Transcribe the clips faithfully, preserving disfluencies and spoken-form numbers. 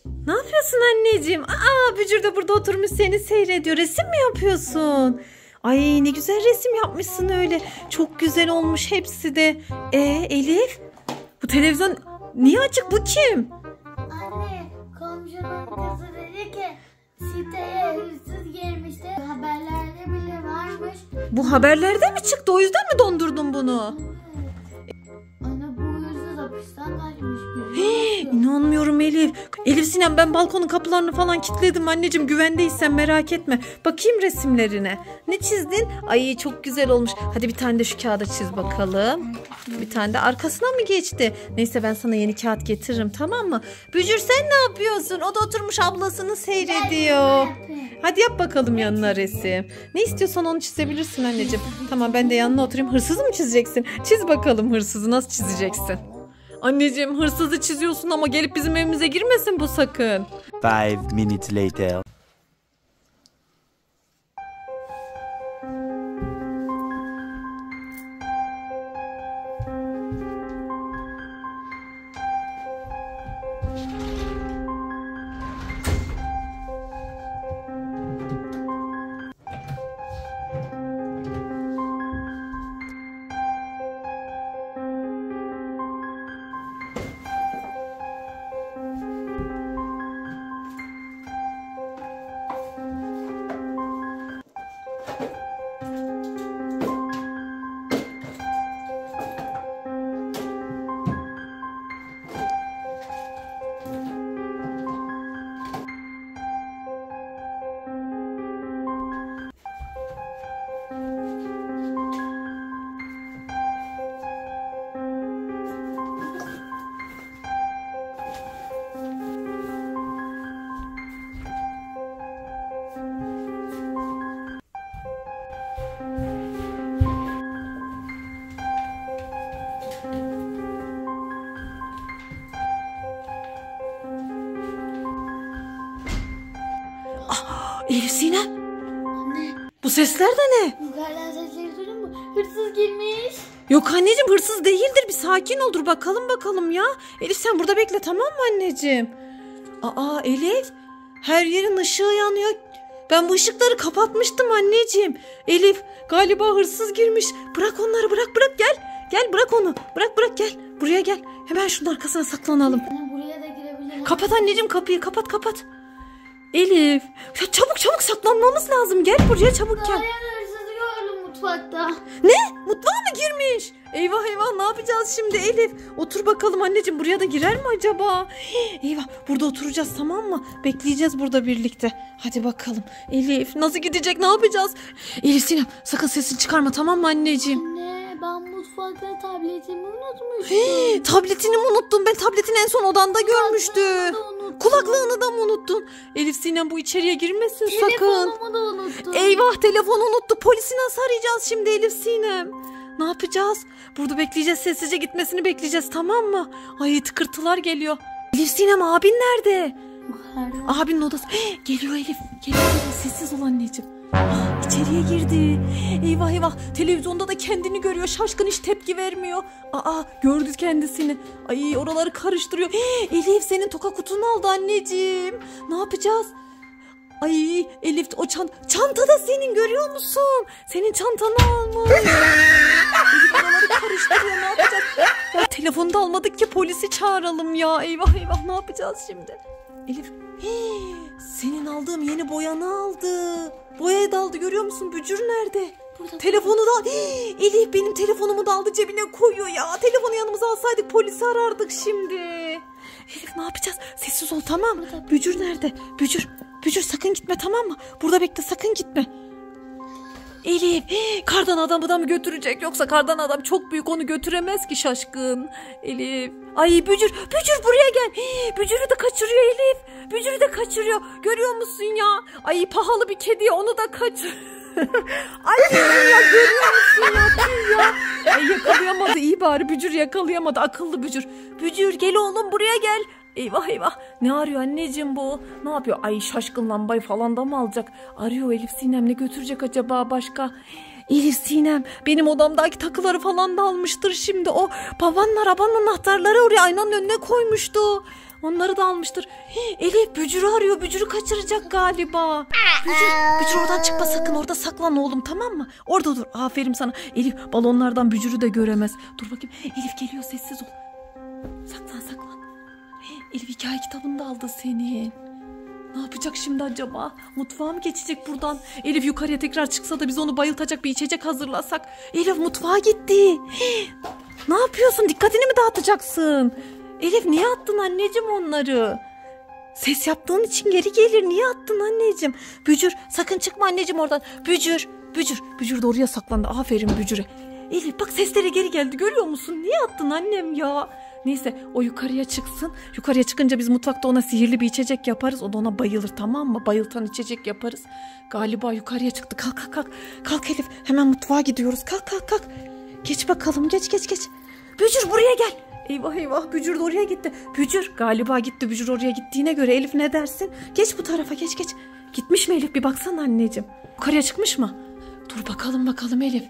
Ne yapıyorsun anneciğim? Aa, Bücür de burada oturmuş seni seyrediyor. Resim mi yapıyorsun? Ay ne güzel resim yapmışsın öyle. Çok güzel olmuş hepsi de. E Elif, bu televizyon niye açık, bu kim? Anne, komşunun kızı dedi ki siteye hırsız girmişti. Haberlerde bile varmış. Bu haberlerde mi çıktı? O yüzden mi dondurdun bunu? Anne, bu hırsız hapisten kaçmış. Hii, inanmıyorum Elif. Elif Sinem, ben balkonun kapılarını falan kilitledim anneciğim. Güvendeysen merak etme. Bakayım resimlerine. Ne çizdin? Ay çok güzel olmuş. Hadi bir tane de şu kağıda çiz bakalım. Bir tane de arkasına mı geçti? Neyse, ben sana yeni kağıt getiririm, tamam mı? Bücür, sen ne yapıyorsun? O da oturmuş ablasını seyrediyor. Hadi yap bakalım yanına resim. Ne istiyorsan onu çizebilirsin anneciğim. Tamam, ben de yanına oturayım. Hırsızı mı çizeceksin? Çiz bakalım, hırsızı nasıl çizeceksin? Anneciğim, hırsızı çiziyorsun ama gelip bizim evimize girmesin bu sakın. Five minutes later. Elif Sinem, Anne, bu sesler de ne? yukarıdan sesleri duydun mu? Hırsız girmiş. Yok anneciğim, hırsız değildir. Bir sakin ol, dur bakalım bakalım ya. Elif, sen burada bekle, tamam mı anneciğim? Aa Elif, her yerin ışığı yanıyor. Ben bu ışıkları kapatmıştım anneciğim. Elif, galiba hırsız girmiş. Bırak onları, bırak bırak, gel. Gel, bırak onu. Bırak bırak, gel. Buraya gel. Hemen şunun arkasına saklanalım. Anne, buraya da girebilir. Kapat anneciğim kapıyı, kapat kapat. Elif, ya çabuk çabuk saklanmamız lazım. Gel buraya, çabuk gel. Dayan, hırsızı gördüm mutfakta. Ne? Mutfağa mı girmiş? Eyvah eyvah, ne yapacağız şimdi Elif? Otur bakalım anneciğim, buraya da girer mi acaba? Eyvah, burada oturacağız, tamam mı? Bekleyeceğiz burada birlikte. Hadi bakalım. Elif, nasıl gidecek, ne yapacağız? Elif Sinem, sakın sesini çıkarma, tamam mı anneciğim? Anne, ben mutfakta tabletimi unutmuştum. Hii, tabletini mi unuttun? Ben tabletini en son odanda görmüştüm. Kulaklığını da mı unuttun? Elif Sinem, bu içeriye girmesin sakın. Telefonumu da unuttum. Eyvah, telefonu unuttu. Polisi nasıl arayacağız şimdi Elif Sinem? Ne yapacağız? Burada bekleyeceğiz, sessizce gitmesini bekleyeceğiz, tamam mı? Ay, tıkırtılar geliyor. Elif Sinem, abin nerede? Yukarıda. Abinin odası. Hii, geliyor Elif. Geliyor, geliyor. Sessiz ol anneciğim. Ah, içeriye girdi. Eyvah eyvah. Televizyonda da kendini görüyor. Şaşkın, hiç tepki vermiyor. Aa, gördü kendisini. Ay, oraları karıştırıyor. Hii, Elif, senin toka kutunu aldı anneciğim. Ne yapacağız? Ay Elif, o çanta, çanta da senin, görüyor musun? Senin çantanı almış. Elif oraları karıştırıyor, ne yapacağız? Ya, telefonu da almadık ki, polisi çağıralım ya. Eyvah eyvah, ne yapacağız şimdi? Elif, hii, senin aldığım yeni boyanı aldı. Boyaya daldı, görüyor musun? Bücür nerede? Burada. Telefonu da, hii, Elif benim telefonumu da aldı, cebine koyuyor ya. Telefonu yanımıza alsaydık polisi arardık şimdi. Elif, ne yapacağız? Sessiz ol, tamam mı? Bücür nerede? Bücür. Bücür, sakın gitme, tamam mı? Burada bekle, sakın gitme. Elif, hii, kardan adamı da mı götürecek? Yoksa kardan adam çok büyük, onu götüremez ki Şaşkın. Elif. Ay Bücür, Bücür buraya gel. Hii, Bücür'ü de kaçırıyor Elif. Bücür'ü de kaçırıyor. Görüyor musun ya? Ay, pahalı bir kedi, onu da kaçır. Ay ya, görüyor musun ya? Tüh ya. Ay, yakalayamadı, iyi bari Bücür yakalayamadı. Akıllı Bücür. Bücür, gel oğlum, buraya gel. Eyvah eyvah, ne arıyor anneciğim bu? Ne yapıyor? Ay, Şaşkın lambayı falan da mı alacak? Arıyor Elif Sinem, ne götürecek acaba başka? Elif Sinem, benim odamdaki takıları falan da almıştır şimdi. O babanın arabanın anahtarları oraya aynanın önüne koymuştu. Onları da almıştır. Hii, Elif Bücür'ü arıyor. Bücür'ü kaçıracak galiba. Bücür, Bücür oradan çıkma sakın. Orada saklan oğlum, tamam mı? Orada dur. Aferin sana. Elif balonlardan Bücür'ü de göremez. Dur bakayım. Elif geliyor, sessiz ol. Saklan saklan. Hii, Elif hikaye kitabını da aldı senin. Ne yapacak şimdi acaba? Mutfağa mı geçecek buradan? Elif yukarıya tekrar çıksa da biz onu bayıltacak bir içecek hazırlasak. Elif mutfağa gitti. Hii, ne yapıyorsun? Dikkatini mi dağıtacaksın? Elif niye attın anneciğim onları? Ses yaptığın için geri gelir. Niye attın anneciğim? Bücür sakın çıkma anneciğim oradan. Bücür, Bücür. Bücür de oraya saklandı. Aferin Bücür'e. Elif bak sesleri geri geldi. Görüyor musun? Niye attın annem ya? Neyse o yukarıya çıksın. Yukarıya çıkınca biz mutfakta ona sihirli bir içecek yaparız. O da ona bayılır, tamam mı? Bayıltan içecek yaparız. Galiba yukarıya çıktı. Kalk kalk kalk. Kalk Elif. Hemen mutfağa gidiyoruz. Kalk kalk kalk. Geç bakalım. Geç geç geç. Bücür buraya gel. Eyvah eyvah. Bücür de oraya gitti. Bücür galiba gitti. Bücür oraya gittiğine göre Elif ne dersin? Geç bu tarafa, geç geç. Gitmiş mi Elif? Bir baksana anneciğim. Yukarıya çıkmış mı? Dur bakalım bakalım Elif.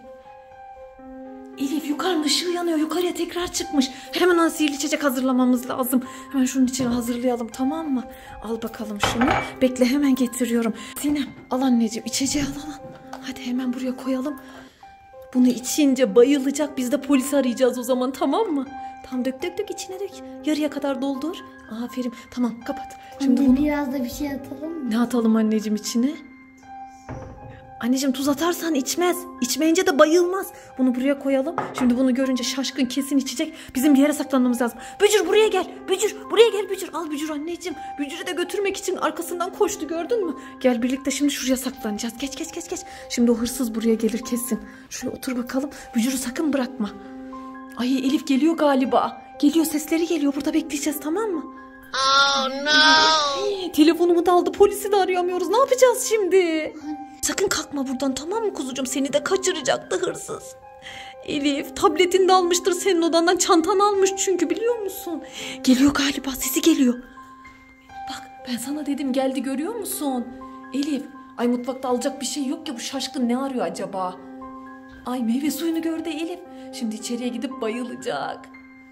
Elif yukarının ışığı yanıyor. Yukarıya tekrar çıkmış. Hemen ona sihirli içecek hazırlamamız lazım. Hemen şunun içine hazırlayalım, tamam mı? Al bakalım şunu. Bekle hemen getiriyorum. Sinem al anneciğim içeceği al al. Hadi hemen buraya koyalım. Bunu içince bayılacak. Biz de polisi arayacağız o zaman, tamam mı? Tamam dök dök dök içine dök. Yarıya kadar doldur. Aferin. Tamam kapat. Şimdi Anne bunu... biraz da bir şey atalım mı? Ne atalım anneciğim içine? Anneciğim tuz atarsan içmez. İçmeyince de bayılmaz. Bunu buraya koyalım. Şimdi bunu görünce şaşkın kesin içecek. Bizim bir yere saklanmamız lazım. Bücür buraya gel. Bücür buraya gel Bücür. Al Bücür anneciğim. Bücür'ü de götürmek için arkasından koştu, gördün mü? Gel birlikte şimdi şuraya saklanacağız. Geç geç geç geç. Şimdi o hırsız buraya gelir kesin. Şuraya otur bakalım. Bücür'ü sakın bırakma. Ay Elif geliyor galiba. Geliyor, sesleri geliyor. Burada bekleyeceğiz, tamam mı? Oh no. Hey, telefonumu da aldı. Polisi de arayamıyoruz. Ne yapacağız şimdi? Sakın kalkma buradan, tamam mı kuzucuğum? Seni de kaçıracaktı hırsız. Elif tabletini de almıştır senin odandan. Çantanı almış çünkü, biliyor musun? Geliyor galiba, sesi geliyor. Bak ben sana dedim, geldi, görüyor musun? Elif ay mutfakta alacak bir şey yok ya, bu şaşkın ne arıyor acaba? Ay meyve suyunu gördü Elif. Şimdi içeriye gidip bayılacak.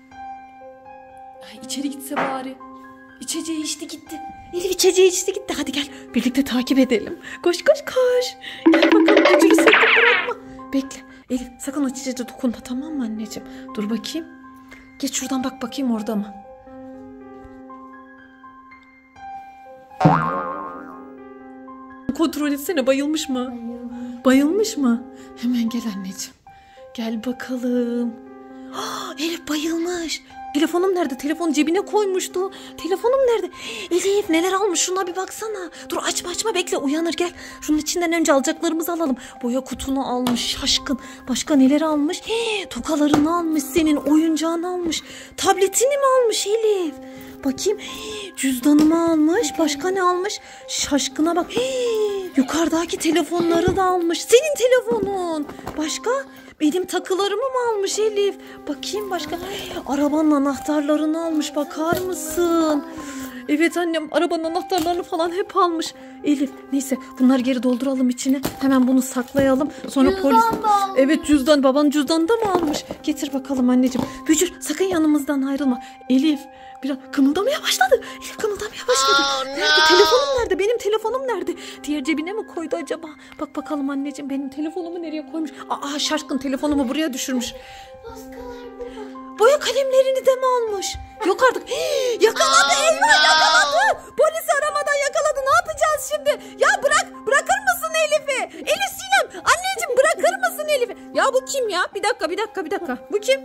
Ay içeri gitse bari. İçeceği içti gitti. Elif içeceği içti gitti. Hadi gel birlikte takip edelim. Koş koş koş. Gel bakalım, Bücür'ü sakın bırakma. Bekle Elif, sakın o içeceğe dokunma, tamam mı anneciğim? Dur bakayım. Geç şuradan bak bakayım, orada mı? Kontrol etsene, bayılmış mı? Bayılmış. Bayılmış mı? Hemen gel anneciğim. Gel bakalım. Ah, Elif bayılmış. Telefonum nerede? Telefonu cebine koymuştu. Telefonum nerede? Elif neler almış? Şuna bir baksana. Dur açma açma, bekle, uyanır, gel. Şunun içinden önce alacaklarımızı alalım. Boya kutunu almış şaşkın. Başka neler almış? Hii, tokalarını almış senin. Oyuncağını almış. Tabletini mi almış Elif? Bakayım. Hii, cüzdanımı almış. Başka ne almış? Şaşkına bak. Hii, yukarıdaki telefonları da almış. Senin telefonun. Başka? Benim takılarımı mı almış Elif? Bakayım başka. Ay, arabanın anahtarlarını almış, bakar mısın? Evet annem, arabanın anahtarlarını falan hep almış. Elif neyse bunları geri dolduralım içine. Hemen bunu saklayalım. Sonra Cüzdan polis... da almış. Evet cüzdan, babanın cüzdanını da mı almış? Getir bakalım anneciğim. Bücür sakın yanımızdan ayrılma. Elif biraz kımıldamaya başladı. Elif kımıldamaya başladı. Oh, nerede? no. Telefonum nerede? Benim telefonum nerede? Diğer cebine mi koydu acaba? Bak bakalım anneciğim, benim telefonumu nereye koymuş? Aa şaşkın telefonumu buraya düşürmüş. Baskalar burada. Boya kalemlerini de mi almış? Yok artık. Hii, yakaladı Oh, Elma, no. yakaladı. Polisi aramadan yakaladı. Ne yapacağız şimdi? Ya bırak, bırakır mısın Elif'i? Elif Sinem, anneciğim bırakır mısın Elif'i? Ya bu kim ya? Bir dakika bir dakika bir dakika. Bu kim?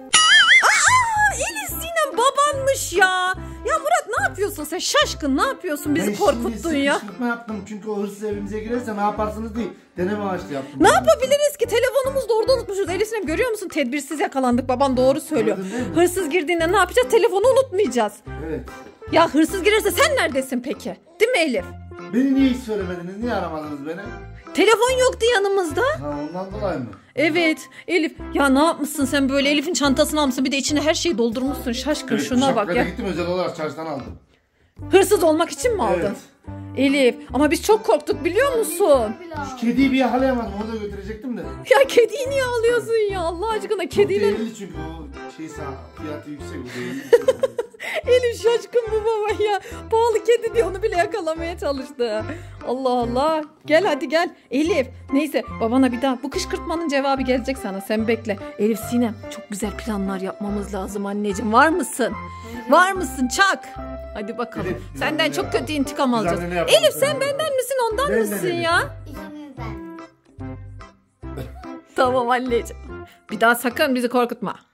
Aa, Elif Sinem babanmış ya. Ya Murat ne yapıyorsun sen? Şaşkın ne yapıyorsun? Bizi Ben korkuttun şimdi ya. sıkıştırma yaptım çünkü o hırsız evimize girerse ne yaparsınız değil. Deneme amaçlı yaptım. Ne yapabiliriz ki? Telefonumuzu da orada unutmuşuz. Elif Sinem görüyor musun? Tedbirsiz yakalandık. Baban doğru söylüyor. Gördün değil mi? Hırsız girdiğinde ne yapacağız? Telefonu unutmayacağız. Evet. Ya hırsız girerse sen neredesin peki? Değil mi Elif? Beni niye hiç söylemediniz? Niye aramadınız beni? Telefon yoktu yanımızda. Ha ondan dolayı mı? Evet Elif. Ya ne yapmışsın sen böyle? Elif'in çantasını almışsın. Bir de içine her şeyi doldurmuşsun. Şaşkın Evet, şuna bak şapkada ya. gittim özel olarak çarşıdan aldım. Hırsız olmak için mi aldın? Evet. Elif ama biz çok korktuk biliyor musun? Kediyi bir yakalayamadım, onu da götürecektim de. Ya kediyi niye alıyorsun ya? Allah aşkına kediyle... Değerli çünkü o şey sağ fiyatı yüksek. O değerli. Elif şaşkın bu baba ya. Pahalı kedi diye onu bile yakalamaya çalıştı. Allah Allah. Gel hadi gel. Elif neyse babana bir daha bu kışkırtmanın cevabı gelecek sana. Sen bekle. Elif Sinem çok güzel planlar yapmamız lazım anneciğim. Var mısın? Var mısın Çak? Hadi bakalım. Elif, senden biz çok annene kötü intikam Biz alacağız. annene yapalım. Elif sen benden misin ondan Benden mısın Elif. ya? İkimiz de. Tamam anneciğim. Bir daha sakın bizi korkutma.